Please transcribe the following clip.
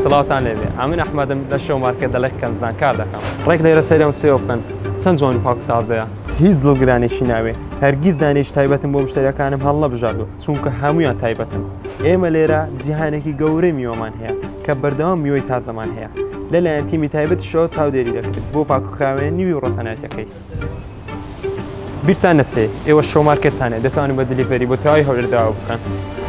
سڵاتان لێبێ ئەمن ئەحمەدم لە شەو مارکێت دەڵێک کەنزان کار دەکەم ڕێک لێرە سەیرەم سێوە بکەن چەند جوان و پاک تازەیە هیچ دڵگرانێکی ناوێ هەرگیز دانێش تایبەتم بۆ مشتریەکانم هەڵ نەبژاردووە چونکە هەمویان تایبەتن ئێمە لێرە جیهانێکی گەورەی میوەمان هەیە کە بەردەوام میوەی تازەمان هەیە لەلایەن تیمی تایبەتیشەوە چاودێری دەکرێت بۆ پاکوخاوێنی و ڕەسەناتیەکەی بیرتان نەچێ ئێوە شەو مارکێتتانێ دەتوانن بە دلیڤەری بۆ تەواوی هەولێر داوا بکەن